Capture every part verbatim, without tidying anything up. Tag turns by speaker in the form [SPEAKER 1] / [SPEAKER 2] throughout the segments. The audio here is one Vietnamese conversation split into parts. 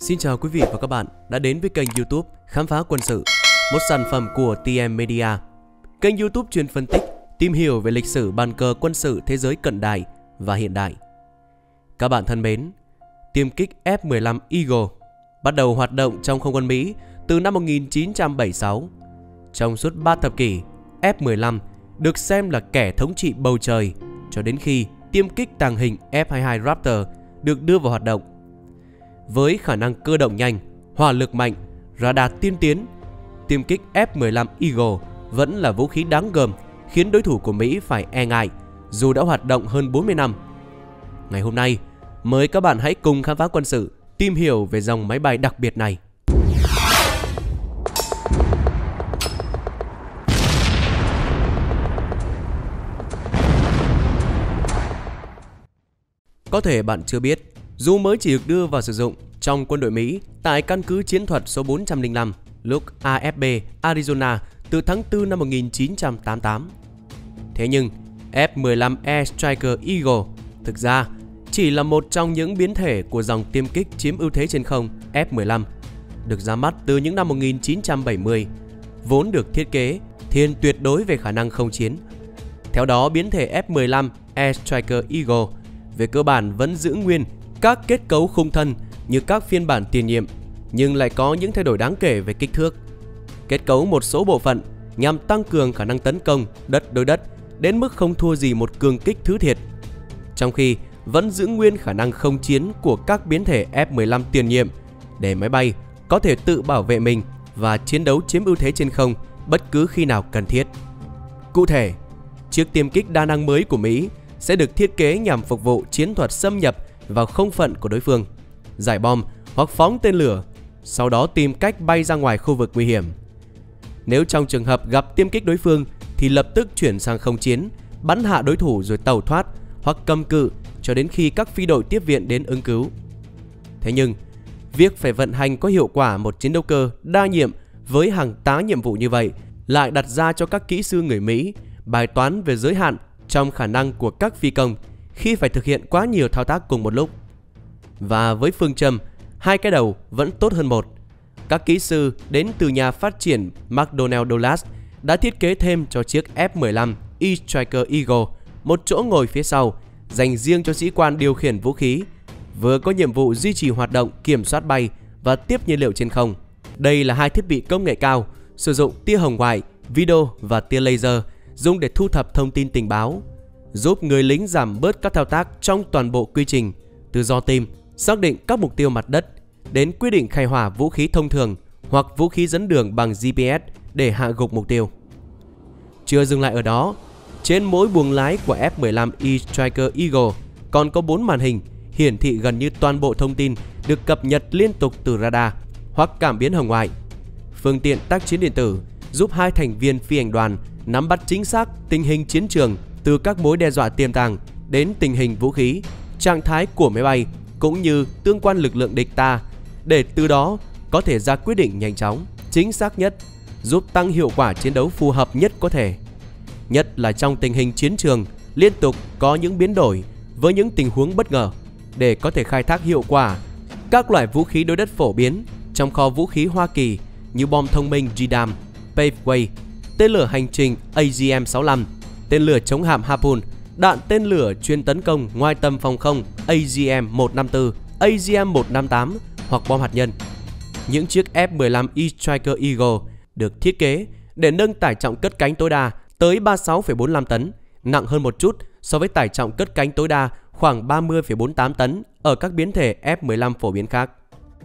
[SPEAKER 1] Xin chào quý vị và các bạn đã đến với kênh YouTube Khám phá quân sự, một sản phẩm của tê em Media. Kênh YouTube chuyên phân tích, tìm hiểu về lịch sử bàn cờ quân sự thế giới cận đại và hiện đại. Các bạn thân mến, tiêm kích F mười lăm Eagle bắt đầu hoạt động trong không quân Mỹ từ năm một nghìn chín trăm bảy mươi sáu. Trong suốt ba thập kỷ, F mười lăm được xem là kẻ thống trị bầu trời cho đến khi tiêm kích tàng hình F hai mươi hai Raptor được đưa vào hoạt động. Với khả năng cơ động nhanh, hỏa lực mạnh, radar tiên tiến, tiêm kích F mười lăm Eagle vẫn là vũ khí đáng gờm khiến đối thủ của Mỹ phải e ngại dù đã hoạt động hơn bốn mươi năm. Ngày hôm nay, mời các bạn hãy cùng khám phá quân sự, tìm hiểu về dòng máy bay đặc biệt này. Có thể bạn chưa biết, dù mới chỉ được đưa vào sử dụng trong quân đội Mỹ tại căn cứ chiến thuật số bốn trăm lẻ năm lúc a ép bê Arizona từ tháng tư năm một nghìn chín trăm tám mươi tám. Thế nhưng F mười lăm Air Striker Eagle thực ra chỉ là một trong những biến thể của dòng tiêm kích chiếm ưu thế trên không F mười lăm, được ra mắt từ những năm một nghìn chín trăm bảy mươi, vốn được thiết kế thiên tuyệt đối về khả năng không chiến. Theo đó, biến thể F mười lăm Air Striker Eagle về cơ bản vẫn giữ nguyên các kết cấu khung thân như các phiên bản tiền nhiệm, nhưng lại có những thay đổi đáng kể về kích thước. Kết cấu một số bộ phận nhằm tăng cường khả năng tấn công đất đối đất đến mức không thua gì một cường kích thứ thiệt, trong khi vẫn giữ nguyên khả năng không chiến của các biến thể F mười lăm tiền nhiệm để máy bay có thể tự bảo vệ mình và chiến đấu chiếm ưu thế trên không bất cứ khi nào cần thiết. Cụ thể, chiếc tiêm kích đa năng mới của Mỹ sẽ được thiết kế nhằm phục vụ chiến thuật xâm nhập vào không phận của đối phương, giải bom hoặc phóng tên lửa, sau đó tìm cách bay ra ngoài khu vực nguy hiểm. Nếu trong trường hợp gặp tiêm kích đối phương thì lập tức chuyển sang không chiến, bắn hạ đối thủ rồi tẩu thoát hoặc cầm cự cho đến khi các phi đội tiếp viện đến ứng cứu. Thế nhưng, việc phải vận hành có hiệu quả một chiến đấu cơ đa nhiệm với hàng tá nhiệm vụ như vậy lại đặt ra cho các kỹ sư người Mỹ bài toán về giới hạn trong khả năng của các phi công khi phải thực hiện quá nhiều thao tác cùng một lúc. Và với phương châm hai cái đầu vẫn tốt hơn một, các kỹ sư đến từ nhà phát triển McDonnell Douglas đã thiết kế thêm cho chiếc F mười lăm Air Striker Eagle một chỗ ngồi phía sau dành riêng cho sĩ quan điều khiển vũ khí, vừa có nhiệm vụ duy trì hoạt động kiểm soát bay và tiếp nhiên liệu trên không. Đây là hai thiết bị công nghệ cao sử dụng tia hồng ngoại, video và tia laser dùng để thu thập thông tin tình báo, giúp người lính giảm bớt các thao tác trong toàn bộ quy trình, từ dò tìm, xác định các mục tiêu mặt đất đến quyết định khai hỏa vũ khí thông thường hoặc vũ khí dẫn đường bằng G P S để hạ gục mục tiêu. Chưa dừng lại ở đó, trên mỗi buồng lái của F mười lăm Air Striker Eagle còn có bốn màn hình hiển thị gần như toàn bộ thông tin được cập nhật liên tục từ radar hoặc cảm biến hồng ngoại. Phương tiện tác chiến điện tử giúp hai thành viên phi hành đoàn nắm bắt chính xác tình hình chiến trường, từ các mối đe dọa tiềm tàng đến tình hình vũ khí, trạng thái của máy bay cũng như tương quan lực lượng địch ta, để từ đó có thể ra quyết định nhanh chóng, chính xác nhất, giúp tăng hiệu quả chiến đấu phù hợp nhất có thể. Nhất là trong tình hình chiến trường liên tục có những biến đổi với những tình huống bất ngờ, để có thể khai thác hiệu quả các loại vũ khí đối đất phổ biến trong kho vũ khí Hoa Kỳ như bom thông minh G DAM, Paveway, tên lửa hành trình A G M sáu mươi lăm, tên lửa chống hạm Harpoon, đạn tên lửa chuyên tấn công ngoài tầm phòng không A G M một năm tư, A G M một năm tám hoặc bom hạt nhân. Những chiếc F mười lăm Air Striker Eagle được thiết kế để nâng tải trọng cất cánh tối đa tới ba mươi sáu phẩy bốn mươi lăm tấn, nặng hơn một chút so với tải trọng cất cánh tối đa khoảng ba mươi phẩy bốn mươi tám tấn ở các biến thể F mười lăm phổ biến khác.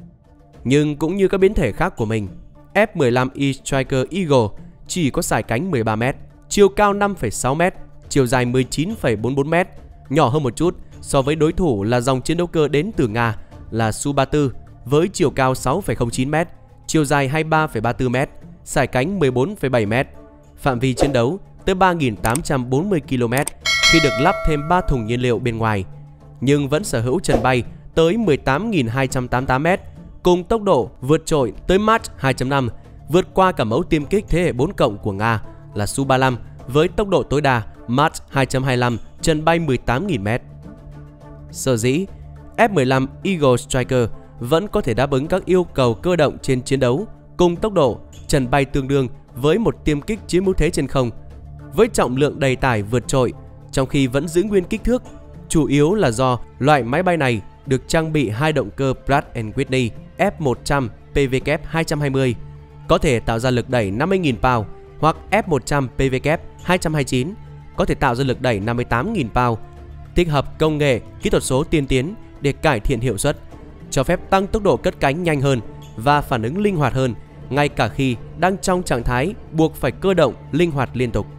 [SPEAKER 1] Nhưng cũng như các biến thể khác của mình, F mười lăm Air Striker Eagle chỉ có sải cánh mười ba mét, chiều cao năm phẩy sáu mét, chiều dài mười chín phẩy bốn mươi tư mét, nhỏ hơn một chút so với đối thủ là dòng chiến đấu cơ đến từ Nga là Su ba mươi tư với chiều cao sáu phẩy không chín mét, chiều dài hai mươi ba phẩy ba mươi tư mét, sải cánh mười bốn phẩy bảy mét, phạm vi chiến đấu tới ba nghìn tám trăm bốn mươi ki lô mét khi được lắp thêm ba thùng nhiên liệu bên ngoài, nhưng vẫn sở hữu trần bay tới mười tám nghìn hai trăm tám mươi tám mét, cùng tốc độ vượt trội tới Mach hai chấm năm, vượt qua cả mẫu tiêm kích thế hệ bốn cộng của Nga là Su ba mươi lăm với tốc độ tối đa Mach hai chấm hai lăm, trần bay mười tám nghìn mét. Sở dĩ F mười lăm Eagle Striker vẫn có thể đáp ứng các yêu cầu cơ động trên chiến đấu cùng tốc độ, trần bay tương đương với một tiêm kích chiếm ưu thế trên không, với trọng lượng đầy tải vượt trội, trong khi vẫn giữ nguyên kích thước, chủ yếu là do loại máy bay này được trang bị hai động cơ Pratt and Whitney F một trăm P W K hai trăm hai mươi, có thể tạo ra lực đẩy năm mươi nghìn pound, hoặc F một trăm P W K hai trăm hai mươi chín, có thể tạo ra lực đẩy năm mươi tám nghìn pound, tích hợp công nghệ, kỹ thuật số tiên tiến để cải thiện hiệu suất, cho phép tăng tốc độ cất cánh nhanh hơn và phản ứng linh hoạt hơn, ngay cả khi đang trong trạng thái buộc phải cơ động linh hoạt liên tục.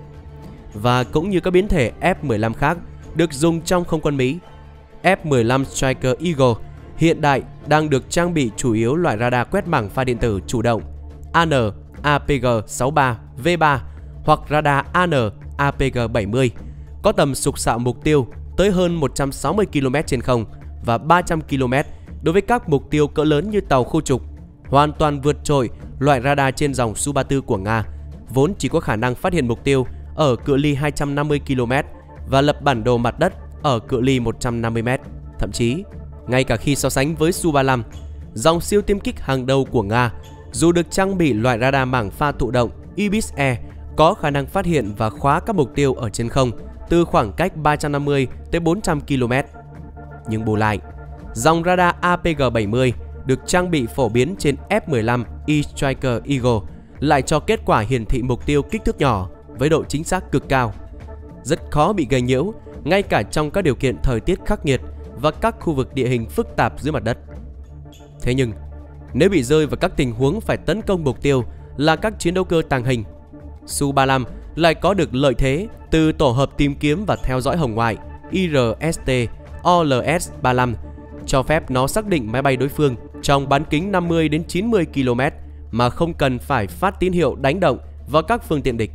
[SPEAKER 1] Và cũng như các biến thể F mười lăm khác được dùng trong không quân Mỹ, F mười lăm Striker Eagle hiện đại đang được trang bị chủ yếu loại radar quét bảng pha điện tử chủ động A N A P G sáu ba V ba hoặc radar A N A P G bảy mươi, có tầm sục sạo mục tiêu tới hơn một trăm sáu mươi ki lô mét trên không và ba trăm ki lô mét đối với các mục tiêu cỡ lớn như tàu khu trục, hoàn toàn vượt trội loại radar trên dòng Su ba mươi tư của Nga, vốn chỉ có khả năng phát hiện mục tiêu ở cự ly hai trăm năm mươi ki lô mét và lập bản đồ mặt đất ở cự ly một trăm năm mươi mét. Thậm chí, ngay cả khi so sánh với Su ba mươi lăm, dòng siêu tiêm kích hàng đầu của Nga, dù được trang bị loại radar mảng pha thụ động Ibis E, có khả năng phát hiện và khóa các mục tiêu ở trên không từ khoảng cách ba trăm năm mươi tới bốn trăm ki lô mét. Nhưng bù lại, dòng radar A P G bảy mươi được trang bị phổ biến trên F mười lăm E Striker Eagle lại cho kết quả hiển thị mục tiêu kích thước nhỏ với độ chính xác cực cao, rất khó bị gây nhiễu ngay cả trong các điều kiện thời tiết khắc nghiệt và các khu vực địa hình phức tạp dưới mặt đất. Thế nhưng, nếu bị rơi vào các tình huống phải tấn công mục tiêu là các chiến đấu cơ tàng hình, Su ba mươi lăm lại có được lợi thế từ tổ hợp tìm kiếm và theo dõi hồng ngoại I R S T O L S ba mươi lăm, cho phép nó xác định máy bay đối phương trong bán kính năm mươi đến chín mươi ki lô mét mà không cần phải phát tín hiệu đánh động vào các phương tiện địch.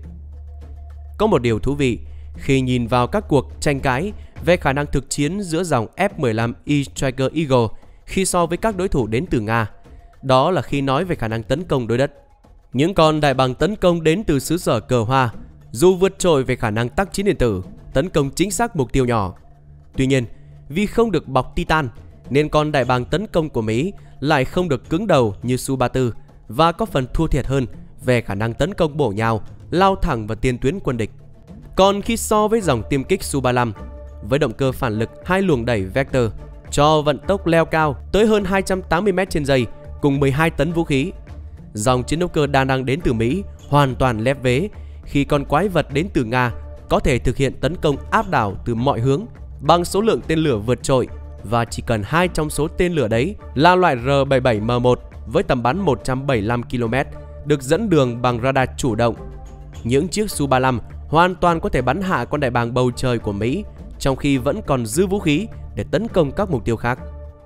[SPEAKER 1] Có một điều thú vị khi nhìn vào các cuộc tranh cãi về khả năng thực chiến giữa dòng F mười lăm E Striker Eagle khi so với các đối thủ đến từ Nga, đó là khi nói về khả năng tấn công đối đất. Những con đại bàng tấn công đến từ xứ sở cờ hoa, dù vượt trội về khả năng tác chiến điện tử, tấn công chính xác mục tiêu nhỏ. Tuy nhiên, vì không được bọc titan, nên con đại bàng tấn công của Mỹ lại không được cứng đầu như Su ba mươi tư và có phần thua thiệt hơn về khả năng tấn công bổ nhào, lao thẳng vào tiền tuyến quân địch. Còn khi so với dòng tiêm kích Su ba mươi lăm, với động cơ phản lực hai luồng đẩy Vector cho vận tốc leo cao tới hơn hai trăm tám mươi mét trên giây cùng mười hai tấn vũ khí, dòng chiến đấu cơ đa năng đến từ Mỹ hoàn toàn lép vế khi con quái vật đến từ Nga có thể thực hiện tấn công áp đảo từ mọi hướng bằng số lượng tên lửa vượt trội, và chỉ cần hai trong số tên lửa đấy là loại R bảy mươi bảy M một với tầm bắn một trăm bảy mươi lăm ki lô mét được dẫn đường bằng radar chủ động. Những chiếc Su ba mươi lăm hoàn toàn có thể bắn hạ con đại bàng bầu trời của Mỹ trong khi vẫn còn dư vũ khí để tấn công các mục tiêu khác.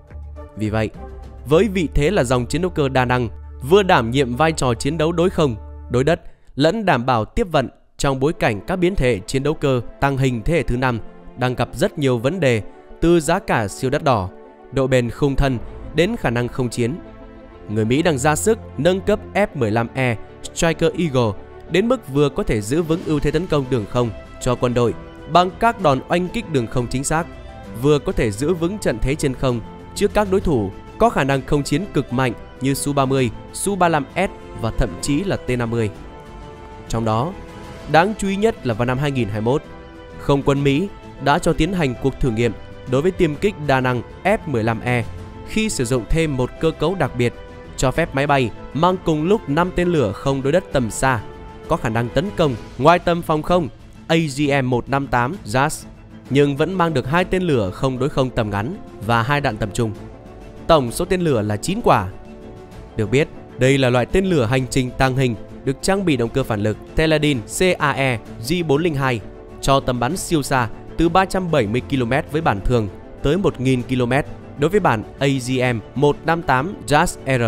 [SPEAKER 1] Vì vậy, với vị thế là dòng chiến đấu cơ đa năng, vừa đảm nhiệm vai trò chiến đấu đối không, đối đất, lẫn đảm bảo tiếp vận trong bối cảnh các biến thể chiến đấu cơ tăng hình thế hệ thứ năm đang gặp rất nhiều vấn đề, từ giá cả siêu đắt đỏ, độ bền khung thân đến khả năng không chiến, người Mỹ đang ra sức nâng cấp F mười lăm E Striker Eagle đến mức vừa có thể giữ vững ưu thế tấn công đường không cho quân đội bằng các đòn oanh kích đường không chính xác, vừa có thể giữ vững trận thế trên không trước các đối thủ có khả năng không chiến cực mạnh như Su ba mươi, Su ba mươi lăm S và thậm chí là T năm mươi. Trong đó, đáng chú ý nhất là vào năm hai nghìn không trăm hai mươi mốt, không quân Mỹ đã cho tiến hành cuộc thử nghiệm đối với tiêm kích đa năng F mười lăm E khi sử dụng thêm một cơ cấu đặc biệt cho phép máy bay mang cùng lúc năm tên lửa không đối đất tầm xa có khả năng tấn công ngoài tầm phòng không A G M một năm tám J A S, nhưng vẫn mang được hai tên lửa không đối không tầm ngắn và hai đạn tầm trung. Tổng số tên lửa là chín quả. Được biết, đây là loại tên lửa hành trình tàng hình được trang bị động cơ phản lực Teladin C A E G bốn không hai cho tầm bắn siêu xa từ ba trăm bảy mươi ki lô mét với bản thường tới một nghìn ki lô mét đối với bản A G M một năm tám J A S R.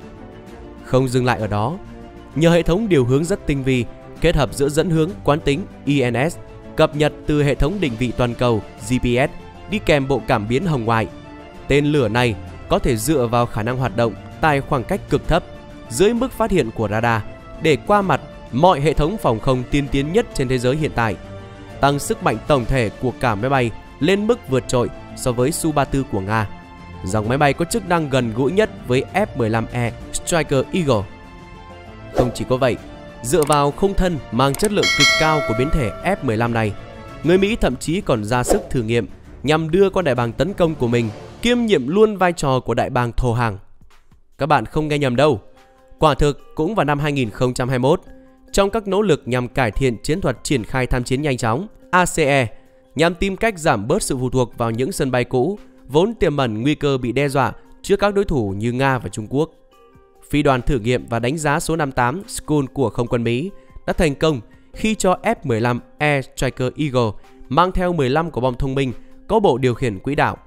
[SPEAKER 1] Không dừng lại ở đó, nhờ hệ thống điều hướng rất tinh vi kết hợp giữa dẫn hướng quán tính I N S cập nhật từ hệ thống định vị toàn cầu G P S đi kèm bộ cảm biến hồng ngoại, tên lửa này có thể dựa vào khả năng hoạt động tại khoảng cách cực thấp dưới mức phát hiện của radar để qua mặt mọi hệ thống phòng không tiên tiến nhất trên thế giới hiện tại, tăng sức mạnh tổng thể của cả máy bay lên mức vượt trội so với Su ba mươi tư của Nga. dòng máy bay có chức năng gần gũi nhất với F mười lăm E Striker Eagle. Không chỉ có vậy, dựa vào khung thân mang chất lượng cực cao của biến thể F mười lăm này, người Mỹ thậm chí còn ra sức thử nghiệm nhằm đưa con đại bàng tấn công của mình kiêm nhiệm luôn vai trò của đại bàng thổ hàng. Các bạn không nghe nhầm đâu. Quả thực cũng vào năm hai nghìn không trăm hai mươi mốt, trong các nỗ lực nhằm cải thiện chiến thuật triển khai tham chiến nhanh chóng A C E, nhằm tìm cách giảm bớt sự phụ thuộc vào những sân bay cũ vốn tiềm ẩn nguy cơ bị đe dọa trước các đối thủ như Nga và Trung Quốc, phi đoàn thử nghiệm và đánh giá số năm mươi tám Skun của không quân Mỹ đã thành công khi cho F mười lăm E Striker Eagle mang theo mười lăm quả bom thông minh có bộ điều khiển quỹ đạo.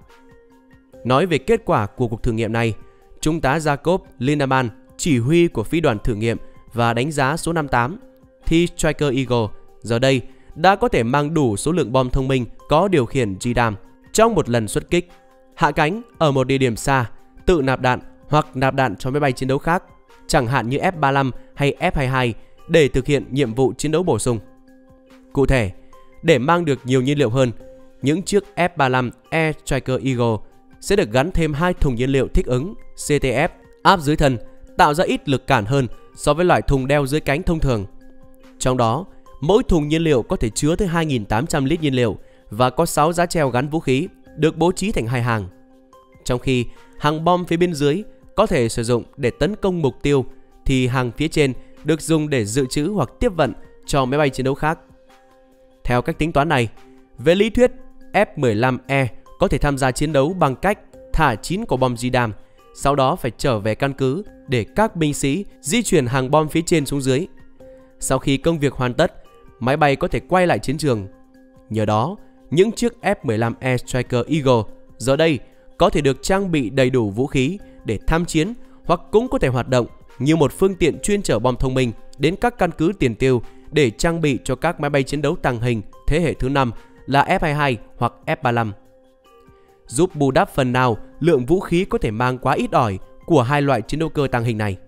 [SPEAKER 1] Nói về kết quả của cuộc thử nghiệm này, Trung tá Jacob Lindemann, chỉ huy của phi đoàn thử nghiệm và đánh giá số năm mươi tám, thì Striker Eagle giờ đây đã có thể mang đủ số lượng bom thông minh có điều khiển gi đam trong một lần xuất kích, hạ cánh ở một địa điểm xa, tự nạp đạn hoặc nạp đạn cho máy bay chiến đấu khác, chẳng hạn như F ba mươi lăm hay F hai mươi hai để thực hiện nhiệm vụ chiến đấu bổ sung. Cụ thể, để mang được nhiều nhiên liệu hơn, những chiếc F ba mươi lăm E Striker Eagle sẽ được gắn thêm hai thùng nhiên liệu thích ứng C T F áp dưới thân, tạo ra ít lực cản hơn so với loại thùng đeo dưới cánh thông thường. Trong đó, mỗi thùng nhiên liệu có thể chứa tới hai nghìn tám trăm lít nhiên liệu và có sáu giá treo gắn vũ khí được bố trí thành hai hàng. Trong khi hàng bom phía bên dưới có thể sử dụng để tấn công mục tiêu, thì hàng phía trên được dùng để dự trữ hoặc tiếp vận cho máy bay chiến đấu khác. Theo cách tính toán này, về lý thuyết, F mười lăm E có thể tham gia chiến đấu bằng cách thả chín quả bom gi đam, sau đó phải trở về căn cứ để các binh sĩ di chuyển hàng bom phía trên xuống dưới. Sau khi công việc hoàn tất, máy bay có thể quay lại chiến trường. Nhờ đó, những chiếc F mười lăm E Striker Eagle giờ đây có thể được trang bị đầy đủ vũ khí để tham chiến, hoặc cũng có thể hoạt động như một phương tiện chuyên chở bom thông minh đến các căn cứ tiền tiêu để trang bị cho các máy bay chiến đấu tàng hình thế hệ thứ năm là F hai mươi hai hoặc F ba mươi lăm, giúp bù đắp phần nào lượng vũ khí có thể mang quá ít ỏi của hai loại chiến đấu cơ tàng hình này.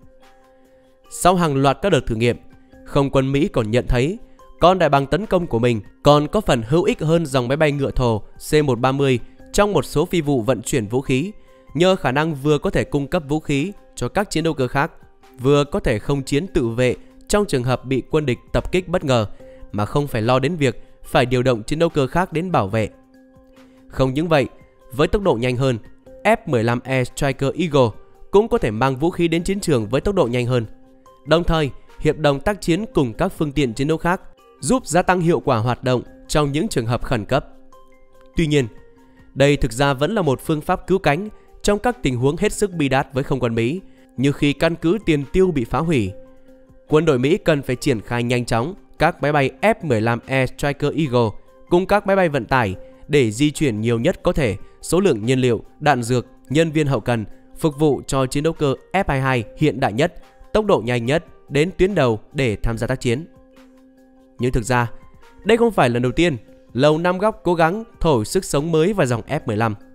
[SPEAKER 1] Sau hàng loạt các đợt thử nghiệm, không quân Mỹ còn nhận thấy con đại bàng tấn công của mình còn có phần hữu ích hơn dòng máy bay ngựa thồ C một ba mươi trong một số phi vụ vận chuyển vũ khí, nhờ khả năng vừa có thể cung cấp vũ khí cho các chiến đấu cơ khác, vừa có thể không chiến tự vệ trong trường hợp bị quân địch tập kích bất ngờ, mà không phải lo đến việc phải điều động chiến đấu cơ khác đến bảo vệ. Không những vậy, với tốc độ nhanh hơn, F mười lăm E Striker Eagle cũng có thể mang vũ khí đến chiến trường với tốc độ nhanh hơn, đồng thời hiệp đồng tác chiến cùng các phương tiện chiến đấu khác, giúp gia tăng hiệu quả hoạt động trong những trường hợp khẩn cấp. Tuy nhiên, đây thực ra vẫn là một phương pháp cứu cánh trong các tình huống hết sức bi đát với không quân Mỹ, như khi căn cứ tiền tiêu bị phá hủy. Quân đội Mỹ cần phải triển khai nhanh chóng các máy bay F mười lăm E Striker Eagle cùng các máy bay vận tải để di chuyển nhiều nhất có thể số lượng nhiên liệu, đạn dược, nhân viên hậu cần phục vụ cho chiến đấu cơ F hai mươi hai hiện đại nhất, tốc độ nhanh nhất đến tuyến đầu để tham gia tác chiến. Nhưng thực ra, đây không phải lần đầu tiên Lầu Năm Góc cố gắng thổi sức sống mới vào dòng F mười lăm.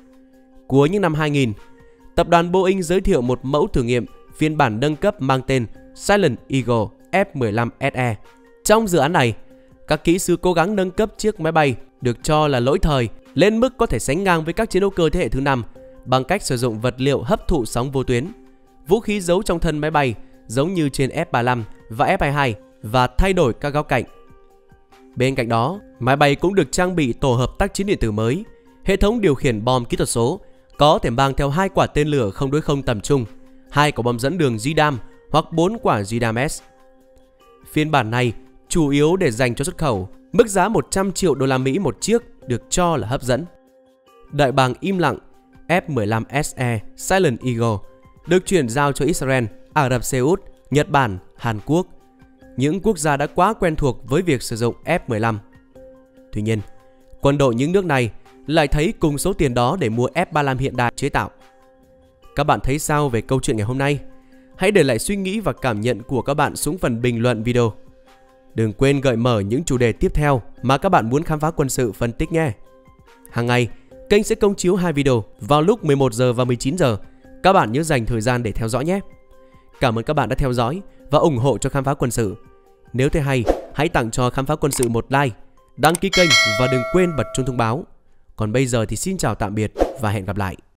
[SPEAKER 1] Cuối những năm hai nghìn, tập đoàn Boeing giới thiệu một mẫu thử nghiệm phiên bản nâng cấp mang tên Silent Eagle F mười lăm S E. Trong dự án này, các kỹ sư cố gắng nâng cấp chiếc máy bay được cho là lỗi thời lên mức có thể sánh ngang với các chiến đấu cơ thế hệ thứ năm bằng cách sử dụng vật liệu hấp thụ sóng vô tuyến, vũ khí giấu trong thân máy bay giống như trên F ba mươi lăm và F hai mươi hai, và thay đổi các góc cạnh. Bên cạnh đó, máy bay cũng được trang bị tổ hợp tác chiến điện tử mới, hệ thống điều khiển bom kỹ thuật số, có thể mang theo hai quả tên lửa không đối không tầm trung, hai quả bom dẫn đường gi đam hoặc bốn quả gi đam S. Phiên bản này chủ yếu để dành cho xuất khẩu, mức giá một trăm triệu đô la Mỹ một chiếc được cho là hấp dẫn. Đại bàng im lặng F mười lăm S E Silent Eagle được chuyển giao cho Israel, Ả Rập Xê Út, Nhật Bản, Hàn Quốc, những quốc gia đã quá quen thuộc với việc sử dụng F mười lăm. Tuy nhiên, quân đội những nước này lại thấy cùng số tiền đó để mua F ba mươi lăm hiện đại chế tạo. Các bạn thấy sao về câu chuyện ngày hôm nay? Hãy để lại suy nghĩ và cảm nhận của các bạn xuống phần bình luận video. Đừng quên gợi mở những chủ đề tiếp theo mà các bạn muốn khám phá quân sự phân tích nhé. Hàng ngày, kênh sẽ công chiếu hai video vào lúc mười một giờ và mười chín giờ. Các bạn nhớ dành thời gian để theo dõi nhé. Cảm ơn các bạn đã theo dõi và ủng hộ cho Khám phá quân sự. Nếu thấy hay, hãy tặng cho Khám phá quân sự một like, đăng ký kênh và đừng quên bật chuông thông báo. Còn bây giờ thì xin chào tạm biệt và hẹn gặp lại.